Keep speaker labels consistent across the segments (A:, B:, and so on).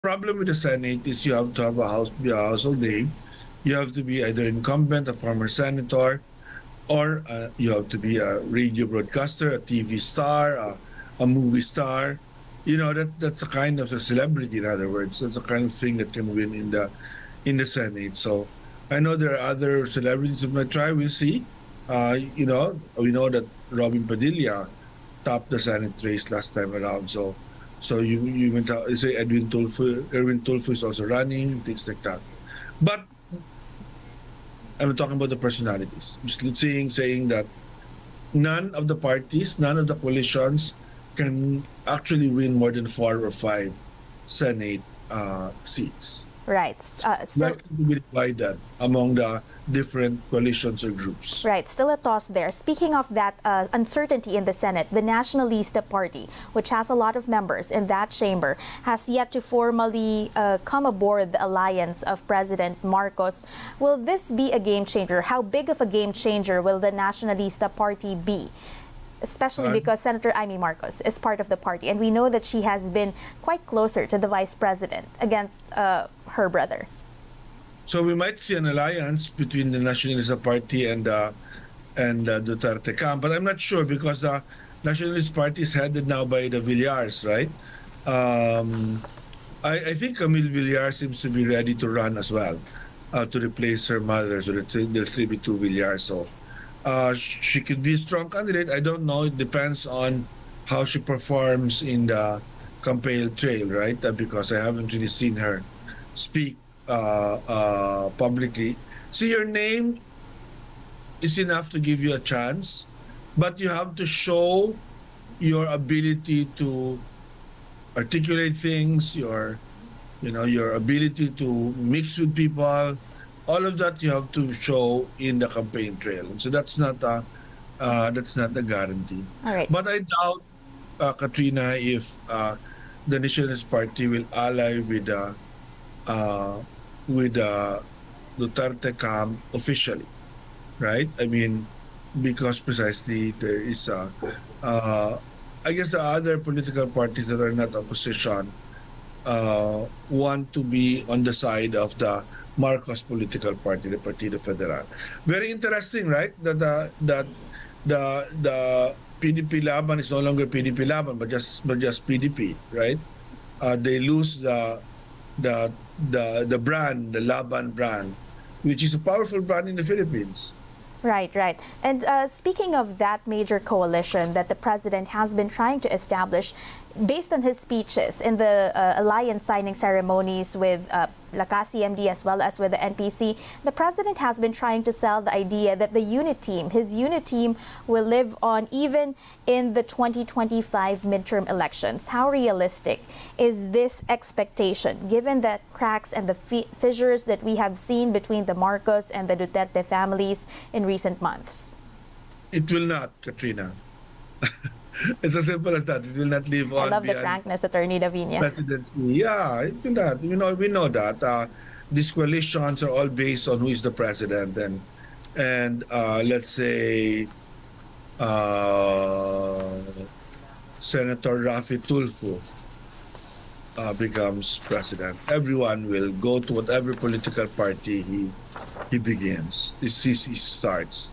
A: problem with the Senate is you have to have be a household name. You have to be either incumbent, a former senator, or you have to be a radio broadcaster, a TV star, a movie star. You know that's a kind of a celebrity. In other words, that's a kind of thing that can win in the Senate. So I know there are other celebrities who might try. We'll see. We know that Robin Padilla topped the Senate race last time around. So you went out. You say Erwin Tulfo is also running, things like that. But I'm talking about the personalities. Just saying that none of the parties, none of the coalitions can actually win more than 4 or 5 Senate seats.
B: Right.
A: Still to be divided among the different coalitions or groups.
B: Right. Still a toss there. Speaking of that uncertainty in the Senate, the Nacionalista Party, which has a lot of members in that chamber, has yet to formally come aboard the alliance of President Marcos. Will this be a game changer? How big of a game changer will the Nacionalista Party be? Especially because Senator Amy Marcos is part of the party, and we know that she has been quite closer to the vice president against her brother.
A: So we might see an alliance between the Nacionalista Party and Duterte camp, but I'm not sure because the Nationalist Party is headed now by the Villars, right? I think Camille Villar seems to be ready to run as well to replace her mother, so there'll still be 2 Villars. So she could be a strong candidate. I don't know. It depends on how she performs in the campaign trail, right? Because I haven't really seen her speak publicly. See, your name is enough to give you a chance, but you have to show your ability to articulate things, your ability to mix with people. All of that you have to show in the campaign trail. So that's not a guarantee.
B: All right.
A: But I doubt, Katrina, if the Nationalist Party will ally with Duterte camp officially, right? I mean, because precisely there is I guess the other political parties that are not opposition want to be on the side of the Marcos political party, the Partido Federal. Very interesting, right? That the PDP Laban is no longer PDP Laban, but just PDP, right? They lose the brand, the Laban brand, which is a powerful brand in the Philippines.
B: Right, right. And speaking of that major coalition that the president has been trying to establish, based on his speeches in the alliance signing ceremonies with Lakas CMD as well as with the NPC, the president has been trying to sell the idea that the unit team, his unit team, will live on even in the 2025 midterm elections. How realistic is this expectation, given the cracks and the fissures that we have seen between the Marcos and the Duterte families in recent months?
A: It will not, Katrina. It's as simple as that. It will not live on.
B: I love the frankness, Attorney Davinia.
A: Presidency. Yeah, it will not. We know that. These coalitions are all based on who is the president, and let's say Senator Rafi Tulfo becomes president. Everyone will go to whatever political party he begins. He starts.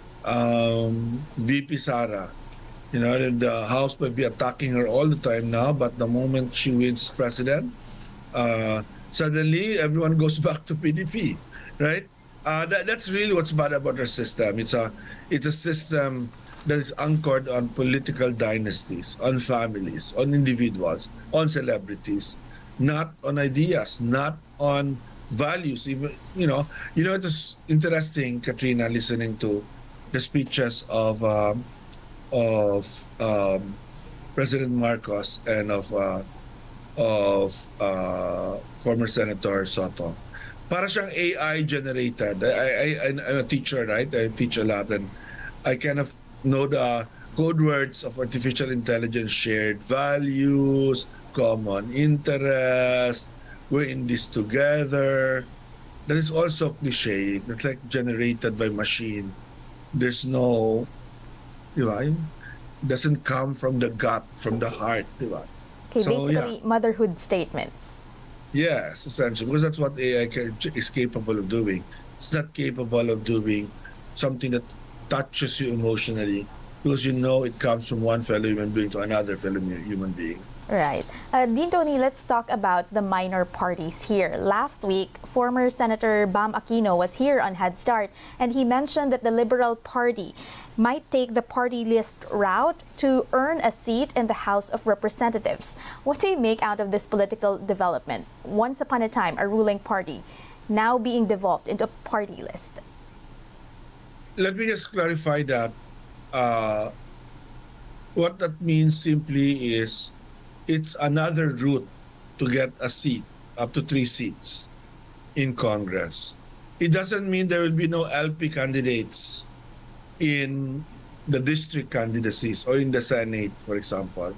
A: VP Sara. The House might be attacking her all the time now, but the moment she wins as president, suddenly everyone goes back to PDP, right? That's really what's bad about our system. It's a system that is anchored on political dynasties, on families, on individuals, on celebrities, not on ideas, not on values. Even it was interesting, Katrina, listening to the speeches of President Marcos and of former Senator Soto. Para siyang AI generated. I'm a teacher, right? I teach a lot, and I kind of know the code words of artificial intelligence: shared values, common interest, we're in this together. That is also cliche. It's like generated by machine. There's no, doesn't come from the gut, from the heart,
B: Okay, so, basically, yeah. Motherhood statements.
A: Yes, essentially, because that's what AI is capable of doing. It's not capable of doing something that touches you emotionally, because you know it comes from one fellow human being to another fellow human being.
B: Right. Dean Tony, let's talk about the minor parties here. Last week, former Senator Bam Aquino was here on Head Start, and he mentioned that the Liberal Party might take the party list route to earn a seat in the House of Representatives. What do you make out of this political development? Once upon a time, a ruling party, now being devolved into a party list.
A: Let me just clarify that what that means simply is it's another route to get a seat, up to 3 seats in Congress. It doesn't mean there will be no LP candidates in the district candidacies or in the Senate, for example,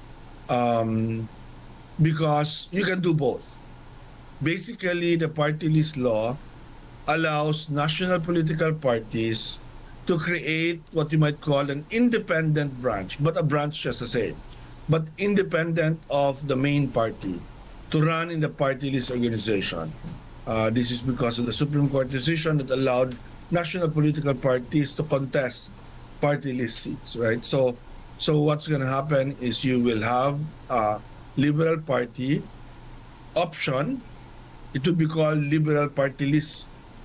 A: because you can do both. Basically, the party list law allows national political parties to create what you might call an independent branch, but a branch just the same, but independent of the main party, to run in the party list organization. This is because of the Supreme Court decision that allowed national political parties to contest party list seats, right? So what's going to happen is you will have a Liberal Party option. It would be called Liberal Party List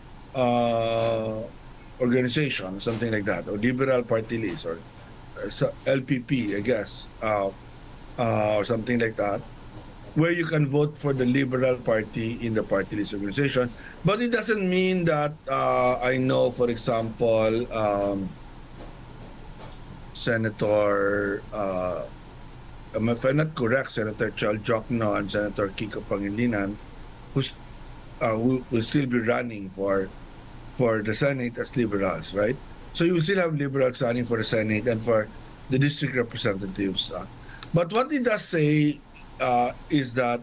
A: organization, something like that, or Liberal Party List, or LPP, I guess, or something like that, where you can vote for the Liberal Party in the party list organization. But it doesn't mean that I know, for example, Senator, if I'm not correct, Senator Chal Jokno and Senator Kiko Pangilinan, who will still be running for the Senate as Liberals, right? So you will still have Liberals running for the Senate and for the district representatives. But what it does say is that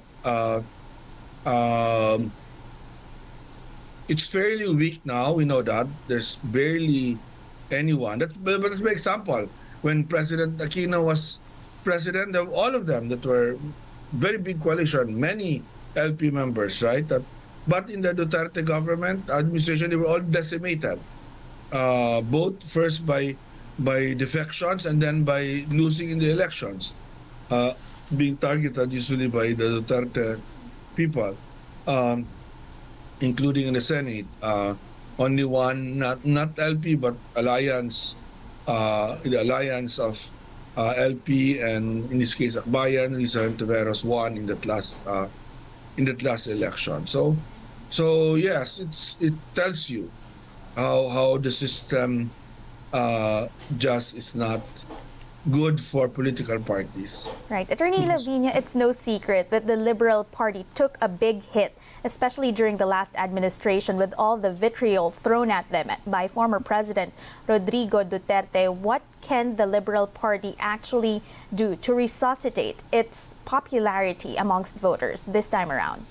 A: it's fairly weak now. We know that there's barely anyone. But for example, when President Aquino was president, of all of them that were very big coalition, many LP members, right? But in the Duterte government administration, they were all decimated, both first by defections and then by losing in the elections, being targeted usually by the Duterte people, including in the Senate. Only one, not LP, but alliance, the alliance of LP and in this case Akbayan, Rizal Taveros won in that last election. So yes, it tells you how the system just is not good for political parties.
B: Right. Attorney Lavinia, it's no secret that the Liberal Party took a big hit, especially during the last administration, with all the vitriol thrown at them by former President Rodrigo Duterte. What can the Liberal Party actually do to resuscitate its popularity amongst voters this time around?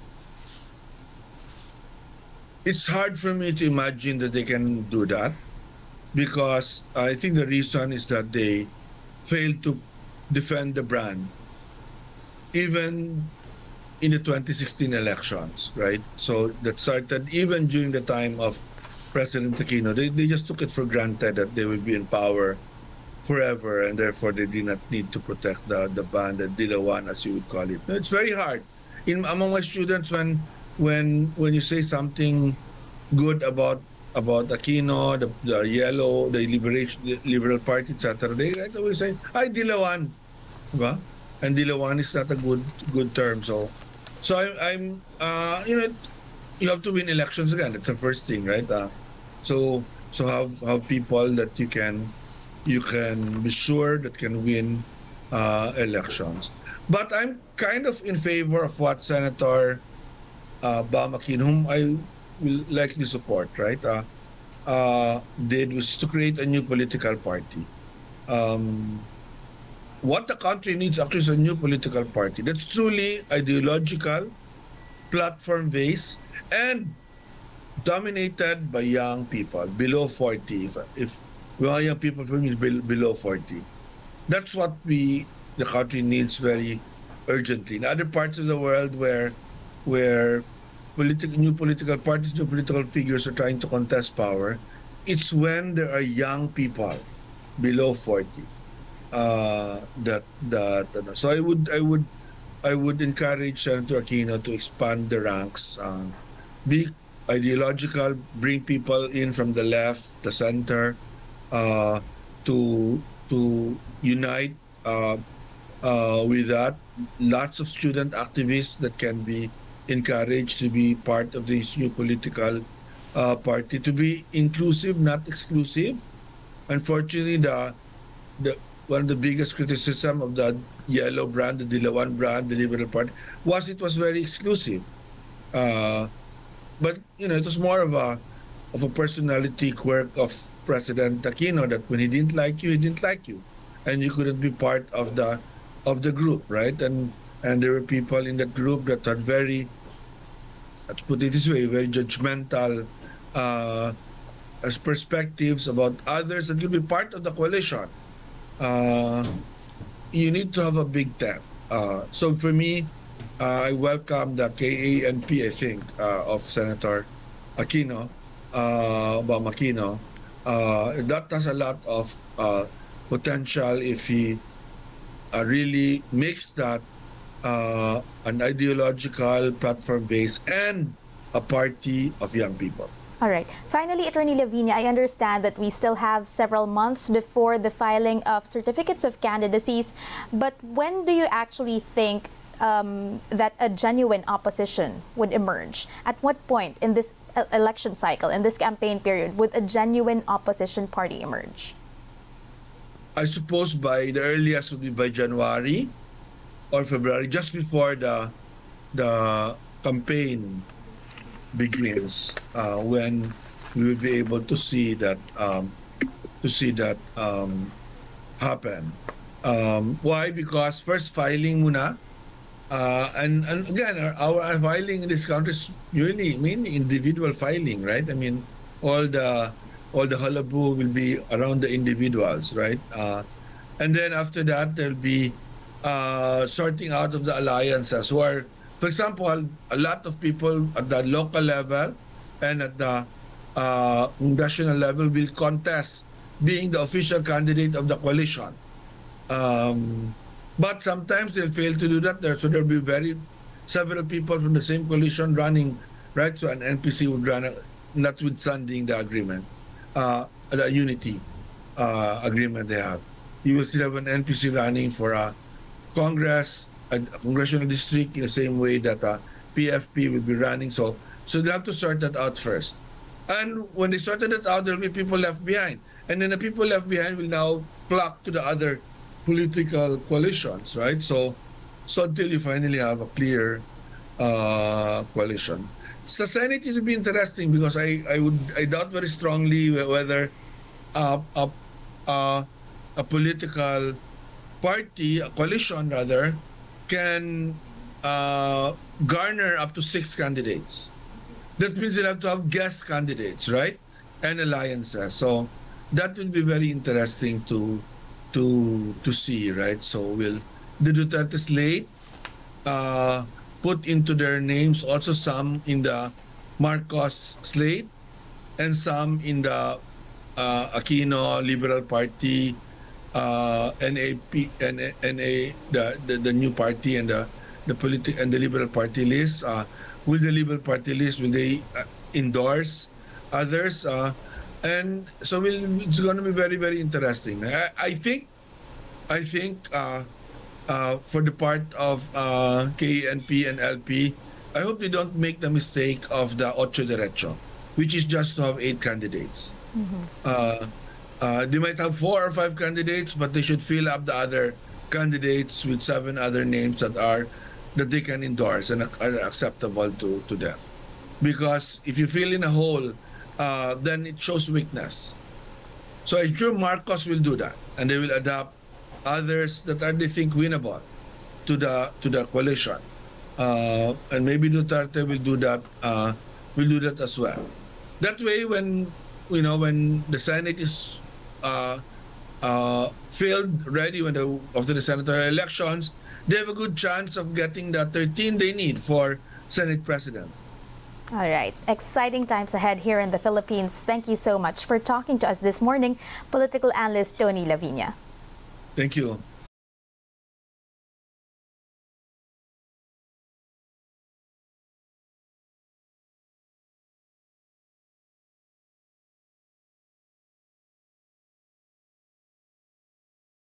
A: It's hard for me to imagine that they can do that, because I think the reason is that they failed to defend the brand, even in the 2016 elections, right? So that started even during the time of President Aquino. They just took it for granted that they would be in power forever, and therefore they did not need to protect the brand, the Dilawan, as you would call it. It's very hard. Among my students, when you say something good about Aquino, the Yellow, the Liberal Party, etc., they right away say, "Ay, Dilawan," diba? And Dilawan is not a good term. So I'm you have to win elections again. That's the first thing, right? So have people that you can be sure that can win elections. But I'm kind of in favor of what Senator Bam Aquino, whom I will likely support, right? Did was to create a new political party. What the country needs actually is a new political party that's truly ideological, platform-based, and dominated by young people below 40. If we want young people below 40, that's what the country needs very urgently. In other parts of the world where where new political parties, new political figures are trying to contest power, it's when there are young people below 40 so I would encourage Senator Aquino to expand the ranks, be ideological, bring people in from the left, the center, uh, to unite with that. Lots of student activists that can be encouraged to be part of this new political party, to be inclusive, not exclusive. Unfortunately, the one of the biggest criticism of the yellow brand, the Dilawan brand, the Liberal Party, was it was very exclusive. But it was more of a personality quirk of President Aquino, that when he didn't like you, he didn't like you, and you couldn't be part of the group, right? And there were people in that group that are very, let's put it this way, very judgmental as perspectives about others that will be part of the coalition. You need to have a big tent. So for me, I welcome the KANP, I think, of Senator Aquino, Bam Aquino. That has a lot of potential if he really makes that an ideological platform base and a party of young people.
B: All right. Finally, Attorney Lavinia, I understand that we still have several months before the filing of certificates of candidacies, but when do you actually think that a genuine opposition would emerge? At what point in this election cycle, in this campaign period, would a genuine opposition party emerge?
A: I suppose by the earliest would be by January or February, just before the campaign begins, when we will be able to see that happen. Why? Because first filing muna, and again our filing in this country is really mainly individual filing, right? I mean, all the hullabaloo will be around the individuals, right? And then after that there'll be sorting out of the alliances, where, for example, a lot of people at the local level and at the congressional level will contest being the official candidate of the coalition. But sometimes they'll fail to do that. So there'll be several people from the same coalition running, right? So an NPC would run, notwithstanding the agreement, the unity agreement they have. You will still have an NPC running for a Congress, a congressional district, in the same way that PFP will be running. So they'll have to sort that out first. And when they sorted it out, there'll be people left behind. And then the people left behind will now flock to the other political coalitions, right? So until you finally have a clear coalition. Sa Senate, it will be interesting, because I doubt very strongly whether a political party, a coalition rather, can garner up to 6 candidates. That means they'll have to have guest candidates, right? And alliances. So that will be very interesting to see, right? So will the Duterte slate put into their names also some in the Marcos slate and some in the Aquino Liberal Party, NAP, the new party, and the Liberal Party list. Will the Liberal Party list, will they endorse others? And so it's going to be very, very interesting. I think for the part of KNP and LP, I hope they don't make the mistake of the Ocho Derecho, which is just to have 8 candidates. They might have 4 or 5 candidates, but they should fill up the other candidates with 7 other names that they can endorse and are acceptable to them. Because if you fill in a hole, then it shows weakness. So I'm sure Marcos will do that, and they will adopt others that they think winnable to the coalition, and maybe Duterte will do that as well. That way, when the Senate is filled, ready after the senatorial elections, they have a good chance of getting the 13 they need for Senate President.
B: All right. Exciting times ahead here in the Philippines. Thank you so much for talking to us this morning, political analyst Tony Lavinia.
A: Thank you.